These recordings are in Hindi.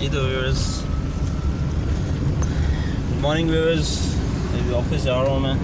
जी तो व्यूअर्स, गुड मॉर्निंग व्यूअर्स। अभी ऑफिस जा रहा हूँ मैं।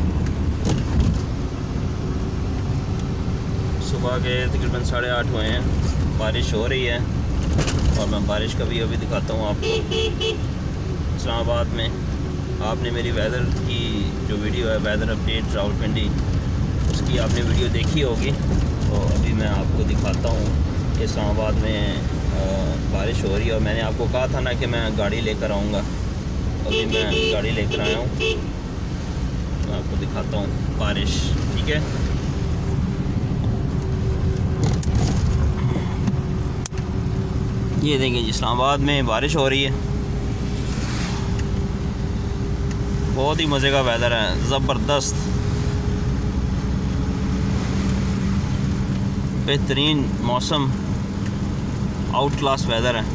सुबह के तकरीबन 8:30 हुए हैं। बारिश हो रही है और मैं बारिश का भी अभी दिखाता हूँ आपको। इस्लामाबाद में आपने मेरी वेदर की जो वीडियो है, वेदर अपडेट रावलपिंडी, उसकी आपने वीडियो देखी होगी। तो अभी मैं आपको दिखाता हूँ कि इस्लामाबाद में बारिश हो रही है और मैंने आपको कहा था ना कि मैं गाड़ी लेकर आऊँगा। अभी मैं गाड़ी लेकर आया हूँ, मैं आपको दिखाता हूँ बारिश। ठीक है, ये देखिए इस्लामाबाद में बारिश हो रही है। बहुत ही मज़े का वेदर है, ज़बरदस्त, बेहतरीन मौसम, आउट क्लास वेदर है।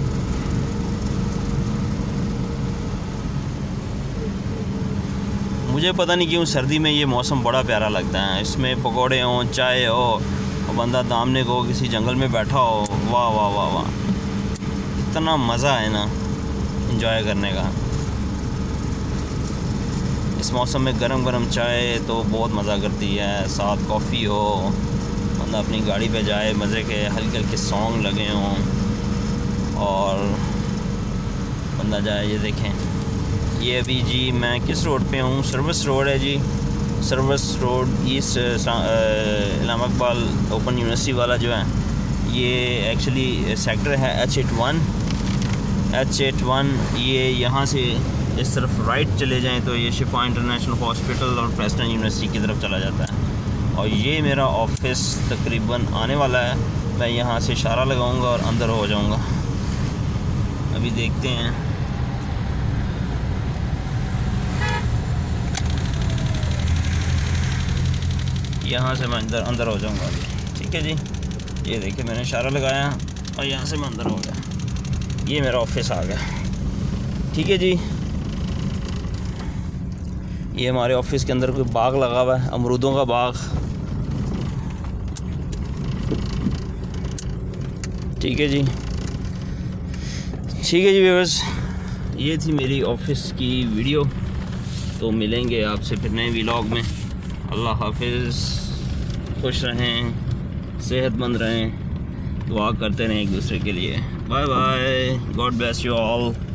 मुझे पता नहीं क्यों सर्दी में ये मौसम बड़ा प्यारा लगता है। इसमें पकोड़े हों, चाय हो और बंदा दामने को किसी जंगल में बैठा हो, वाह वाह वाह वाह, इतना मज़ा है ना एंजॉय करने का। इस मौसम में गरम गरम चाय तो बहुत मज़ा करती है, साथ कॉफ़ी हो, बंदा अपनी गाड़ी पे जाए, मज़े के हल्के हल्के सॉन्ग लगे हों और बंदा जाए। ये देखें, ये अभी जी मैं किस रोड पे हूँ? सर्विस रोड है जी, service road east Islamabad open university वाला जो है, ये एक्चुअली सेक्टर है H81। ये यहाँ से इस तरफ राइट चले जाएं तो ये शिफा इंटरनेशनल हॉस्पिटल और प्रेस्टन यूनिवर्सिटी की तरफ चला जाता है। और ये मेरा ऑफिस तकरीबन आने वाला है। मैं यहाँ से इशारा लगाऊंगा और अंदर हो जाऊंगा। अभी देखते हैं। यहाँ से मैं अंदर हो जाऊंगा अभी। ठीक है जी, ये देखिए मैंने इशारा लगाया और यहाँ से मैं अंदर हो गया। ये मेरा ऑफिस आ गया। ठीक है जी, ये हमारे ऑफिस के अंदर कोई बाग लगा हुआ है, अमरूदों का बाग। ठीक है जी, ठीक है जी व्यूअर्स, ये थी मेरी ऑफिस की वीडियो। तो मिलेंगे आपसे फिर नए व्लॉग में। अल्लाह हाफिज़, खुश रहें, सेहतमंद रहें, दुआ करते रहें एक दूसरे के लिए। Bye bye, God bless you all.